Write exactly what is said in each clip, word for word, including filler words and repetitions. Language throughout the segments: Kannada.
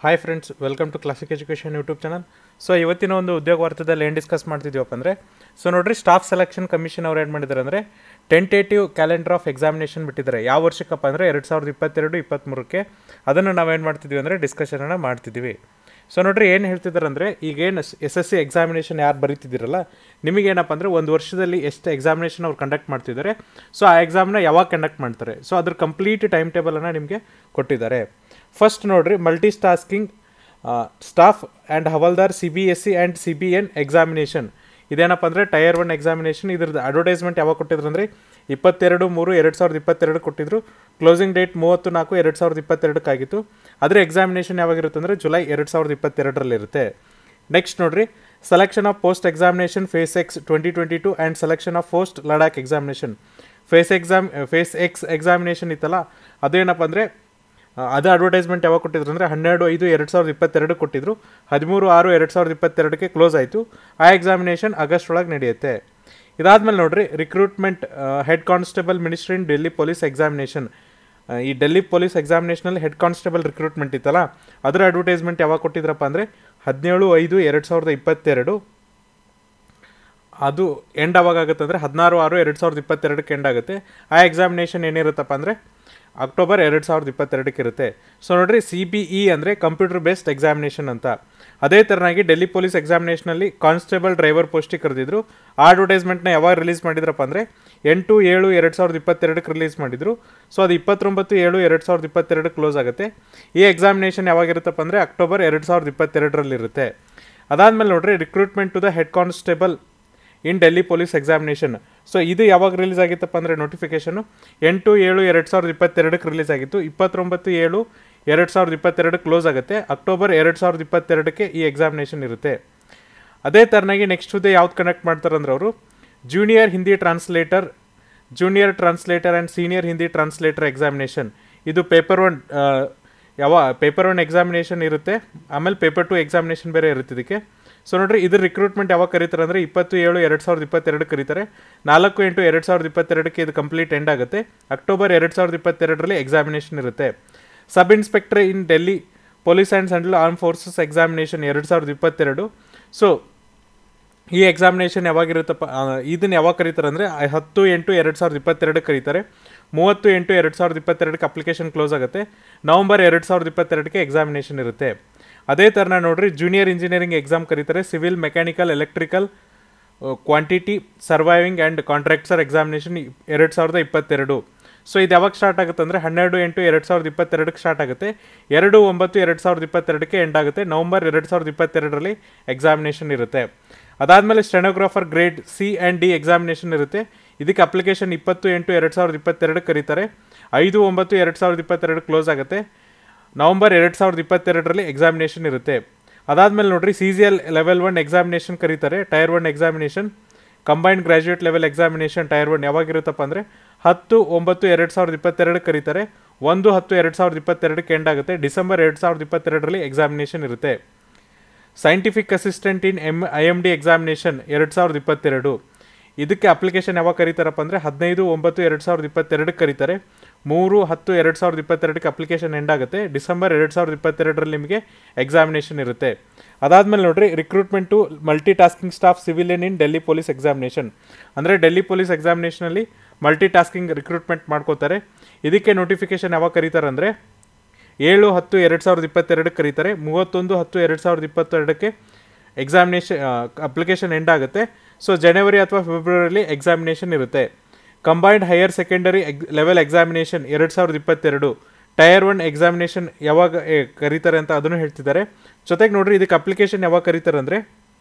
Hi friends, welcome to classic education YouTube channel. So ಇವತ್ತಿನ ಒಂದು ಉದ್ಯೋಗ ವಾರ್ತೆದಲ್ಲಿ ಏನು ಡಿಸ್ಕಸ್ ಮಾಡ್ತಿದ್ದೀವಪ್ಪ ಅಂದರೆ, ಸೊ ನೋಡಿರಿ, ಸ್ಟಾಫ್ ಸೆಲೆಕ್ಷನ್ ಕಮಿಷನ್ ಅವ್ರು ಏನು ಮಾಡಿದ್ದಾರೆ ಅಂದರೆ ಟೆಂಟೇಟಿವ್ ಕ್ಯಾಲೆಂಡರ್ ಆಫ್ ಎಕ್ಸಾಮಿನೇಷನ್ ಬಿಟ್ಟಿದ್ದಾರೆ. ಯಾವ ವರ್ಷಕ್ಕಪ್ಪ ಅಂದರೆ ಎರಡು ಸಾವಿರದ ಇಪ್ಪತ್ತೆರಡು ಇಪ್ಪತ್ತ್ಮೂರಕ್ಕೆ. ಅದನ್ನು ನಾವೇನು ಮಾಡ್ತಿದ್ವಿ ಅಂದರೆ ಡಿಸ್ಕಷನನ್ನು ಮಾಡ್ತಿದ್ದೀವಿ. ಸೊ ನೋಡಿರಿ, ಏನು ಹೇಳ್ತಿದ್ದಾರೆ ಅಂದರೆ, ಈಗೇನು ಎಸ್ ಎಸ್ ಸಿ ಎಕ್ಸಾಮಿನೇಷನ್ ಯಾರು ಬರೀತಿದ್ದೀರಲ್ಲ, ನಿಮಗೇನಪ್ಪ ಅಂದರೆ ಒಂದು ವರ್ಷದಲ್ಲಿ ಎಷ್ಟು ಎಕ್ಸಾಮಿನೇಷನ್ ಅವ್ರು ಕಂಡಕ್ಟ್ ಮಾಡ್ತಿದ್ದಾರೆ, ಸೊ ಆ ಎಕ್ಸಾಮ್ನ ಯಾವಾಗ ಕಂಡಕ್ಟ್ ಮಾಡ್ತಾರೆ, ಸೊ ಅದ್ರ ಕಂಪ್ಲೀಟ್ ಟೈಮ್ ಟೇಬಲನ್ನು ನಿಮಗೆ ಕೊಟ್ಟಿದ್ದಾರೆ. ಫಸ್ಟ್ ನೋಡಿರಿ, multi tasking staff and havildar C B S C and C B N examination. ಇದೇನಪ್ಪ ಅಂದರೆ ಟೈರ್ ಒನ್ ಎಕ್ಸಾಮಿನೇಷನ್. ಇದ್ರದ್ದು ಅಡ್ವರ್ಟೈಸ್ಮೆಂಟ್ ಯಾವಾಗ ಕೊಟ್ಟಿದ್ರು ಅಂದರೆ ಇಪ್ಪತ್ತೆರಡು ಮೂರು ಎರಡು ಸಾವಿರದ ಇಪ್ಪತ್ತೆರಡು ಕೊಟ್ಟಿದ್ರು. ಕ್ಲೋಸಿಂಗ್ ಡೇಟ್ ಮೂವತ್ತು ನಾಲ್ಕು ಎರಡು ಸಾವಿರದ ಇಪ್ಪತ್ತೆರಡಕ್ಕಾಗಿತ್ತು. ಅದರ ಎಕ್ಸಾಮಿನೇಷನ್ ಯಾವಾಗಿರುತ್ತೆ ಅಂದರೆ ಜುಲೈ ಎರಡು ಸಾವಿರದ ಇಪ್ಪತ್ತೆರಡರಲ್ಲಿರುತ್ತೆ. ನೆಕ್ಸ್ಟ್ ನೋಡಿರಿ, selection of post examination phase X twenty twenty two and selection of post Ladakh examination. Phase exam phase X examination ಇತ್ತಲ್ಲ, ಅದೇನಪ್ಪ ಅಂದರೆ ಅದು ಅಡ್ವರ್ಟೈಸ್ಮೆಂಟ್ ಯಾವಾಗ ಕೊಟ್ಟಿದ್ರು ಅಂದರೆ ಹನ್ನೆರಡು ಐದು ಎರಡು ಸಾವಿರದ ಇಪ್ಪತ್ತೆರಡು ಕೊಟ್ಟಿದ್ರು. ಹದಿಮೂರು ಆರು ಎರಡು ಸಾವಿರದ ಇಪ್ಪತ್ತೆರಡಕ್ಕೆ ಕ್ಲೋಸ್ ಆಯಿತು. ಆ ಎಕ್ಸಾಮಿನೇಷನ್ ಆಗಸ್ಟ್ ಒಳಗೆ ನಡೆಯುತ್ತೆ. ಇದಾದಮೇಲೆ ನೋಡಿರಿ, recruitment head constable ministry in Delhi police examination. ಈ ಡೆಲ್ಲಿ ಪೊಲೀಸ್ ಎಕ್ಸಾಮಿನೇಷನಲ್ಲಿ ಹೆಡ್ ಕಾನ್ಸ್ಟೇಬಲ್ ರಿಕ್ರೂಟ್ಮೆಂಟ್ ಇತ್ತಲ್ಲ, ಅದರ ಅಡ್ವರ್ಟೈಸ್ಮೆಂಟ್ ಯಾವಾಗ ಕೊಟ್ಟಿದ್ರಪ್ಪ ಅಂದರೆ ಹದಿನೇಳು ಐದು ಎರಡು ಸಾವಿರದ ಇಪ್ಪತ್ತೆರಡು. ಅದು ಎಂಡ್ ಆವಾಗ ಆಗುತ್ತೆ ಅಂದರೆ ಹದಿನಾರು ಆರು ಎರಡು ಸಾವಿರದ ಇಪ್ಪತ್ತೆರಡಕ್ಕೆ ಎಂಡ್ ಆಗುತ್ತೆ. ಆ ಎಕ್ಸಾಮಿನೇಷನ್ ಏನಿರುತ್ತಪ್ಪ ಅಂದರೆ ಅಕ್ಟೋಬರ್ ಎರಡು ಸಾವಿರದ ಇಪ್ಪತ್ತೆರಡಕ್ಕೆ ಇರುತ್ತೆ. ಸೊ ನೋಡಿರಿ, ಸಿ ಬಿ ಇ ಅಂದರೆ ಕಂಪ್ಯೂಟರ್ ಬೇಸ್ಡ್ ಎಕ್ಸಾಮಿನೇಷನ್ ಅಂತ. ಅದೇ ಥರನಾಗಿ ಡೆಲ್ಲಿ ಪೊಲೀಸ್ ಎಕ್ಸಾಮಿನೇಷನಲ್ಲಿ ಕಾನ್ಸ್ಟೇಬಲ್ ಡ್ರೈವರ್ ಪೋಸ್ಟಿಗೆ ಕರೆದಿದ್ರು. ಆ ಅಡ್ವರ್ಟೈಸ್ಮೆಂಟ್ನ ಯಾವಾಗ ರಿಲೀಸ್ ಮಾಡಿದ್ರಪ್ಪ ಅಂದರೆ ಎಂಟು ಏಳು ಎರಡು ಸಾವಿರದ ಇಪ್ಪತ್ತೆರಡಕ್ಕೆ ರಿಲೀಸ್ ಮಾಡಿದರು. ಸೊ ಅದು ಇಪ್ಪತ್ತೊಂಬತ್ತು ಏಳು ಎರಡು ಸಾವಿರದ ಇಪ್ಪತ್ತೆರಡಕ್ಕೆ ಕ್ಲೋಸ್ ಆಗುತ್ತೆ. ಈ ಎಕ್ಸಾಮಿನೇಷನ್ ಯಾವಾಗಿರುತ್ತಪ್ಪ ಅಂದರೆ ಅಕ್ಟೋಬರ್ ಎರಡು ಸಾವಿರದ ಇಪ್ಪತ್ತೆರಡರಲ್ಲಿರುತ್ತೆ. ಅದಾದಮೇಲೆ ನೋಡಿರಿ, recruitment to the head constable in Delhi police examination. So ಇದು ಯಾವಾಗ ರಿಲೀಸ್ ಆಗಿತ್ತಪ್ಪ ಅಂದರೆ ನೋಟಿಫಿಕೇಷನು ಎಂಟು ಏಳು ಎರಡು ಸಾವಿರದ ಇಪ್ಪತ್ತೆರಡಕ್ಕೆ ರಿಲೀಸ್ ಆಗಿತ್ತು. ಇಪ್ಪತ್ತೊಂಬತ್ತು ಏಳು ಎರಡು ಸಾವಿರದ ಇಪ್ಪತ್ತೆರಡಕ್ಕೆ ಕ್ಲೋಸ್ ಆಗುತ್ತೆ. ಅಕ್ಟೋಬರ್ ಎರಡು ಸಾವಿರದ ಇಪ್ಪತ್ತೆರಡಕ್ಕೆ ಈ ಎಕ್ಸಾಮಿನೇಷನ್ ಇರುತ್ತೆ. ಅದೇ ಥರನಾಗಿ ನೆಕ್ಸ್ಟ್ ಹುದ್ದೆ ಯಾವ್ದು ಕಂಡಕ್ಟ್ ಮಾಡ್ತಾರೆ ಅಂದ್ರೆ ಅವರು junior Hindi translator, junior translator and senior Hindi translator examination. ಇದು ಪೇಪರ್ ಒನ್ ಯಾವ ಪೇಪರ್ ಒನ್ ಎಕ್ಸಾಮಿನೇಷನ್ ಇರುತ್ತೆ. ಆಮೇಲೆ ಪೇಪರ್ ಟು ಎಕ್ಸಾಮಿನೇಷನ್ ಬೇರೆ ಇರುತ್ತೆ ಇದಕ್ಕೆ. ಸೊ ನೋಡಿರಿ, ಇದ್ರ ರಿಕ್ರೂಟ್ಮೆಂಟ್ ಯಾವಾಗ ಕರೀತಾರೆ ಅಂದರೆ ಇಪ್ಪತ್ತು ಏಳು ಎರಡು ಸಾವಿರದ ಇಪ್ಪತ್ತೆರಡು ಕರೀತಾರೆ. ನಾಲ್ಕು ಎಂಟು ಎರಡು ಸಾವಿರದ ಇಪ್ಪತ್ತೆರಡಕ್ಕೆ ಇದು ಕಂಪ್ಲೀಟ್ ಎಂಡ್ ಆಗುತ್ತೆ. ಅಕ್ಟೋಬರ್ ಎರಡು ಸಾವಿರದ ಇಪ್ಪತ್ತೆರಡರಲ್ಲಿ ಎಕ್ಸಾಮಿನೇಷನ್ ಇರುತ್ತೆ. Sub inspector in Delhi police and central arm forces examination ಎರಡು ಸಾವಿರದ ಇಪ್ಪತ್ತೆರಡು. ಸೊ ಈ ಎಕ್ಸಾಮಿನೇಷನ್ ಯಾವಾಗಿರುತ್ತಪ್ಪ, ಇದನ್ನು ಯಾವಾಗ ಕರೀತಾರೆ ಅಂದರೆ ಹತ್ತು ಎಂಟು ಎರಡು ಸಾವಿರದ ಇಪ್ಪತ್ತೆರಡಕ್ಕೆ ಕರೀತಾರೆ. ಮೂವತ್ತು ಎಂಟು ಎರಡು ಸಾವಿರದ ಇಪ್ಪತ್ತೆರಡಕ್ಕೆ ಅಪ್ಲಿಕೇಶನ್ ಕ್ಲೋಸ್ ಆಗುತ್ತೆ. ನವಂಬರ್ ಎರಡು ಸಾವಿರದ ಇಪ್ಪತ್ತೆರಡಕ್ಕೆ ಎಕ್ಸಾಮಿನೇಷನ್ ಇರುತ್ತೆ. ಅದೇ ಥರನ ನೋಡಿರಿ, ಜೂನಿಯರ್ ಇಂಜಿನಿಯರಿಂಗ್ ಎಕ್ಸಾಮ್ ಕರೀತಾರೆ. Civil, mechanical, electrical, quantity surviving and contractor examination ಎರಡು ಸಾವಿರದ ಇಪ್ಪತ್ತೆರಡು. ಸೊ ಇದು ಯಾವಾಗ ಸ್ಟಾರ್ಟ್ ಆಗುತ್ತೆ ಅಂದರೆ ಹನ್ನೆರಡು ಎಂಟು ಎರಡು ಸಾವಿರದ ಇಪ್ಪತ್ತೆರಡಕ್ಕೆ ಸ್ಟಾರ್ಟ್ ಆಗುತ್ತೆ. ಎರಡು ಒಂಬತ್ತು ಎರಡು ಸಾವಿರದ ಇಪ್ಪತ್ತೆರಡಕ್ಕೆ ಎಂಡ್ ಆಗುತ್ತೆ. ನವಂಬರ್ ಎರಡು ಸಾವಿರದ ಇಪ್ಪತ್ತೆರಡರಲ್ಲಿ ಎಕ್ಸಾಮಿನೇಷನ್ ಇರುತ್ತೆ. ಅದಾದಮೇಲೆ stenographer grade C and D examination ಇರುತ್ತೆ. ಇದಕ್ಕೆ ಅಪ್ಲಿಕೇಶನ್ ಇಪ್ಪತ್ತು ಎಂಟು ಎರಡು ಸಾವಿರದ ಇಪ್ಪತ್ತೆರಡಕ್ಕೆ ಕರೀತಾರೆ. ಐದು ಒಂಬತ್ತು ಎರಡು ಸಾವಿರದ ಇಪ್ಪತ್ತೆರಡು ಕ್ಲೋಸ್ ಆಗುತ್ತೆ. ನವಂಬರ್ ಎರಡು ಸಾವಿರದ ಇಪ್ಪತ್ತೆರಡರಲ್ಲಿ ಎಕ್ಸಾಮಿನೇಷನ್ ಇರುತ್ತೆ. ಅದಾದಮೇಲೆ ನೋಡಿರಿ, C G L level one examination ಕರೀತಾರೆ. Tier one examination, combined graduate level examination tier one ಯಾವಾಗಿರುತ್ತಪ್ಪ ಅಂದರೆ ಹತ್ತು ಒಂಬತ್ತು ಎರಡು ಸಾವಿರದ ಇಪ್ಪತ್ತೆರಡಕ್ಕೆ ಕರೀತಾರೆ. ಒಂದು ಹತ್ತು ಎರಡು ಸಾವಿರದ ಇಪ್ಪತ್ತೆರಡಕ್ಕೆ ಎಂಡ್ ಆಗುತ್ತೆ. ಡಿಸೆಂಬರ್ ಎರಡು ಸಾವಿರದ ಇಪ್ಪತ್ತೆರಡರಲ್ಲಿ ಎಕ್ಸಾಮಿನೇಷನ್ ಇರುತ್ತೆ. Scientific assistant in M I M D examination ಎರಡು ಸಾವಿರದ ಇಪ್ಪತ್ತೆರಡು. ಇದಕ್ಕೆ ಅಪ್ಲಿಕೇಶನ್ ಯಾವಾಗ ಕರೀತಾರಪ್ಪ ಅಂದರೆ ಹದಿನೈದು ಒಂಬತ್ತು ಎರಡು ಸಾವಿರದ ಇಪ್ಪತ್ತೆರಡಕ್ಕೆ ಕರೀತಾರೆ. ಮೂರು ಹತ್ತು ಎರಡು ಸಾವಿರದ ಇಪ್ಪತ್ತೆರಡಕ್ಕೆ ಅಪ್ಲಿಕೇಶನ್ ಎಂಡ್ ಆಗುತ್ತೆ. ಡಿಸೆಂಬರ್ ಎರಡು ಸಾವಿರದ ಇಪ್ಪತ್ತೆರಡರಲ್ಲಿ ನಿಮಗೆ ಎಕ್ಸಾಮಿನೇಷನ್ ಇರುತ್ತೆ. ಅದಾದಮೇಲೆ ನೋಡಿರಿ, recruitment to multi tasking staff civilian in Delhi police examination. ಅಂದರೆ ಡೆಲ್ಲಿ ಪೊಲೀಸ್ ಎಕ್ಸಾಮಿನೇಷನಲ್ಲಿ ಮಲ್ಟಿ ಟಾಸ್ಕಿಂಗ್ ರಿಕ್ರೂಟ್ಮೆಂಟ್ ಮಾಡ್ಕೋತಾರೆ. ಇದಕ್ಕೆ ನೋಟಿಫಿಕೇಶನ್ ಯಾವಾಗ ಕರೀತಾರೆ ಅಂದರೆ ಏಳು ಹತ್ತು ಎರಡು ಸಾವಿರದ ಇಪ್ಪತ್ತೆರಡಕ್ಕೆ ಕರೀತಾರೆ. ಮೂವತ್ತೊಂದು ಹತ್ತು ಎರಡು ಸಾವಿರದ ಇಪ್ಪತ್ತೆರಡಕ್ಕೆ ಎಕ್ಸಾಮಿನೇಷನ್ ಅಪ್ಲಿಕೇಶನ್ ಎಂಡ್ ಆಗುತ್ತೆ. ಸೊ ಜನವರಿ ಅಥವಾ ಫೆಬ್ರವರಿಯಲ್ಲಿ ಎಕ್ಸಾಮಿನೇಷನ್ ಇರುತ್ತೆ. Combined higher secondary egg level examination ಎರಡು ಸಾವಿರದ ಇಪ್ಪತ್ತೆರಡು. ಟೈರ್ ಒನ್ ಎಕ್ಸಾಮಿನೇಷನ್ ಯಾವಾಗ ಕರೀತಾರೆ ಅಂತ ಅದನ್ನು ಹೇಳ್ತಿದ್ದಾರೆ. ಜೊತೆಗೆ ನೋಡಿರಿ, ಇದಕ್ಕೆ ಅಪ್ಲಿಕೇಶನ್ ಯಾವಾಗ ಕರೀತಾರೆ ಅಂದರೆ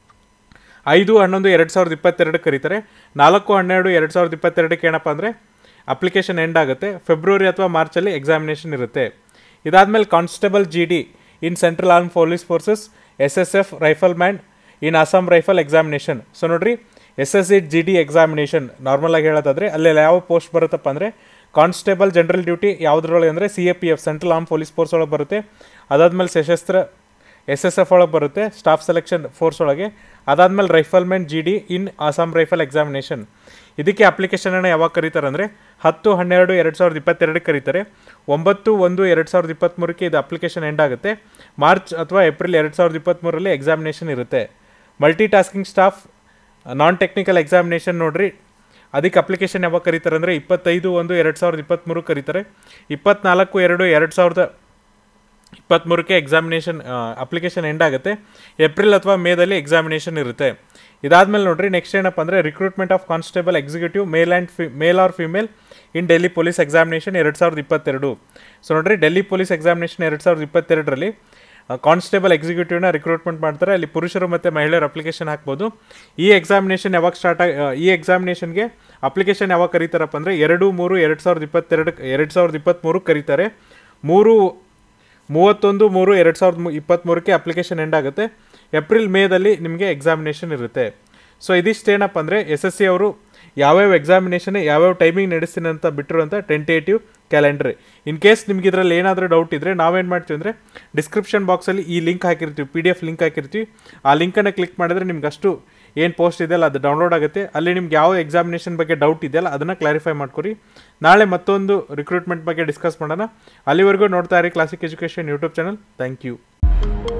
ಐದು ಹನ್ನೊಂದು ಎರಡು ಸಾವಿರದ ಇಪ್ಪತ್ತೆರಡಕ್ಕೆ ಕರೀತಾರೆ. ನಾಲ್ಕು ಹನ್ನೆರಡು ಎರಡು ಸಾವಿರದ ಇಪ್ಪತ್ತೆರಡಕ್ಕೆ ಏನಪ್ಪ ಅಂದರೆ ಅಪ್ಲಿಕೇಶನ್ ಎಂಡ್ ಆಗುತ್ತೆ. ಫೆಬ್ರವರಿ ಅಥವಾ ಮಾರ್ಚಲ್ಲಿ ಎಕ್ಸಾಮಿನೇಷನ್ ಇರುತ್ತೆ. ಇದಾದಮೇಲೆ constable G D in central arm police forces S S F rifle man in Assam rifle examination. So ನೋಡಿರಿ, S S C G D examination normal ಆಗಿ ಹೇಳೋದಾದರೆ ಅಲ್ಲಿ ಯಾವ ಪೋಸ್ಟ್ ಬರುತ್ತಪ್ಪ ಅಂದರೆ ಕಾನ್ಸ್ಟೇಬಲ್ ಜನರಲ್ ಡ್ಯೂಟಿ ಯಾವುದ್ರೊಳಗೆ ಅಂದರೆ C A P F central arm police force ಒಳಗೆ ಬರುತ್ತೆ. ಅದಾದಮೇಲೆ ಸಶಸ್ತ್ರ ಎಸ್ ಎಸ್ ಎಫ್ ಒಳಗೆ ಬರುತ್ತೆ, ಸ್ಟಾಫ್ ಸೆಲೆಕ್ಷನ್ ಫೋರ್ಸ್ ಒಳಗೆ. ಅದಾದಮೇಲೆ riflemen G D in Assam rifle examination. ಇದಕ್ಕೆ ಅಪ್ಲಿಕೇಶನನ್ನು ಯಾವಾಗ ಕರೀತಾರೆ ಅಂದರೆ ಹತ್ತು ಹನ್ನೆರಡು ಎರಡು ಸಾವಿರದ ಇಪ್ಪತ್ತೆರಡಕ್ಕೆ ಕರೀತಾರೆ. ಒಂಬತ್ತು ಒಂದು ಎರಡು ಸಾವಿರದ ಇಪ್ಪತ್ತ್ಮೂರಕ್ಕೆ ಇದು ಅಪ್ಲಿಕೇಶನ್ ಎಂಡ್ ಆಗುತ್ತೆ. ಮಾರ್ಚ್ ಅಥವಾ ಏಪ್ರಿಲ್ ಎರಡು ಸಾವಿರದ ಇಪ್ಪತ್ತ್ಮೂರರಲ್ಲಿ ಎಕ್ಸಾಮಿನೇಷನ್ ಇರುತ್ತೆ. Multi tasking staff non technical examination ನೋಡಿರಿ, ಅದಕ್ಕೆ ಅಪ್ಲಿಕೇಶನ್ ಯಾವಾಗ ಕರೀತಾರೆ ಅಂದರೆ ಇಪ್ಪತ್ತೈದು ಒಂದು ಎರಡು ಸಾವಿರದ ಇಪ್ಪತ್ತ್ಮೂರು ಕರೀತಾರೆ. ಇಪ್ಪತ್ನಾಲ್ಕು ಎರಡು ಎರಡು ಸಾವಿರದ ಇಪ್ಪತ್ತ್ಮೂರಕ್ಕೆ ಎಕ್ಸಾಮಿನೇಷನ್ ಅಪ್ಲಿಕೇಶನ್ ಎಂಡ್ ಆಗುತ್ತೆ. ಏಪ್ರಿಲ್ ಅಥವಾ ಮೇದಲ್ಲಿ ಎಕ್ಸಾಮಿನೇಷನ್ ಇರುತ್ತೆ. ಇದಾದಮೇಲೆ ನೋಡಿರಿ ನೆಕ್ಸ್ಟ್ ಏನಪ್ಪ ಅಂದರೆ recruitment of constable executive male and female or female in Delhi police examination ಎರಡು ಸಾವಿರದ ಇಪ್ಪತ್ತೆರಡು. ಸೊ ನೋಡಿರಿ ಡೆಲ್ಲಿ ಪೊಲೀಸ್ ಎಕ್ಸಾಮಿನೇಷನ್ ಎರಡು ಸಾವಿರದ ಇಪ್ಪತ್ತೆರಡರಲ್ಲಿ ಕಾನ್ಸ್ಟೇಬಲ್ ಎಕ್ಸಿಕ್ಯೂಟಿವ್ನ ರಿಕ್ರೂಟ್ಮೆಂಟ್ ಮಾಡ್ತಾರೆ. ಅಲ್ಲಿ ಪುರುಷರು ಮತ್ತು ಮಹಿಳೆಯರು ಅಪ್ಲಿಕೇಶನ್ ಹಾಕ್ಬೋದು. ಈ ಎಕ್ಸಾಮಿನೇಷನ್ ಯಾವಾಗ ಸ್ಟಾರ್ಟ್ ಆಗಿ ಈ ಎಕ್ಸಾಮಿನೇಷನ್ಗೆ ಅಪ್ಲಿಕೇಶನ್ ಯಾವಾಗ ಕರೀತಾರಪ್ಪ ಅಂದರೆ ಎರಡು ಮೂರು ಎರಡು ಸಾವಿರದ ಇಪ್ಪತ್ತೆರಡಕ್ಕೆ ಎರಡು ಸಾವಿರದ ಇಪ್ಪತ್ತ್ಮೂರಕ್ಕೆ ಕರೀತಾರೆ. ಮೂರು ಮೂವತ್ತೊಂದು ಮೂರು ಎರಡು ಸಾವಿರದ ಇಪ್ಪತ್ತ್ಮೂರಕ್ಕೆ ಅಪ್ಲಿಕೇಶನ್ ಎಂಡ್ ಆಗುತ್ತೆ. ಏಪ್ರಿಲ್ ಮೇದಲ್ಲಿ ನಿಮಗೆ ಎಕ್ಸಾಮಿನೇಷನ್ ಇರುತ್ತೆ. ಸೊ ಇದಿಷ್ಟೇನಪ್ಪ ಅಂದರೆ ಎಸ್ ಎಸ್ ಸಿ ಅವರು ಯಾವ್ಯಾವ ಎಕ್ಸಾಮಿನೇಷನ್ ಯಾವ್ಯಾವ ಟೈಮಿಂಗ್ ನಡೆಸ್ತೀನಿ ಅಂತ ಬಿಟ್ಟಿರುವಂಥ ಟೆಂಟೇಟಿವ್ ಕ್ಯಾಲೆಂಡರ್. ಇನ್ ಕೇಸ್ ನಿಮ್ಗೆ ಇದರಲ್ಲಿ ಏನಾದರೂ ಡೌಟ್ ಇದ್ದರೆ ನಾವೇನು ಮಾಡ್ತೀವಿ ಅಂದರೆ ಡಿಸ್ಕ್ರಿಪ್ಷನ್ ಬಾಕ್ಸಲ್ಲಿ ಈ ಲಿಂಕ್ ಹಾಕಿರ್ತೀವಿ, ಪಿ ಡಿ ಎಫ್ ಲಿಂಕ್ ಹಾಕಿರ್ತೀವಿ. ಆ ಲಿಂಕನ್ನು ಕ್ಲಿಕ್ ಮಾಡಿದ್ರೆ ನಿಮ್ಗೆ ಅಷ್ಟು ಏನು ಪೋಸ್ಟ್ ಇದೆಯಲ್ಲ ಅದು ಡೌನ್ಲೋಡ್ ಆಗುತ್ತೆ. ಅಲ್ಲಿ ನಿಮ್ಗೆ ಯಾವ ಎಕ್ಸಾಮಿನೇಷನ್ ಬಗ್ಗೆ ಡೌಟ್ ಇದೆಯಲ್ಲ ಅದನ್ನು ಕ್ಲಾರಿಫೈ ಮಾಡ್ಕೊರಿ. ನಾಳೆ ಮತ್ತೊಂದು ರಿಕ್ರೂಟ್ಮೆಂಟ್ ಬಗ್ಗೆ ಡಿಸ್ಕಸ್ ಮಾಡೋಣ. ಅಲ್ಲಿವರೆಗೂ ನೋಡ್ತಾ ಇರಿ classic education YouTube channel. Thank you.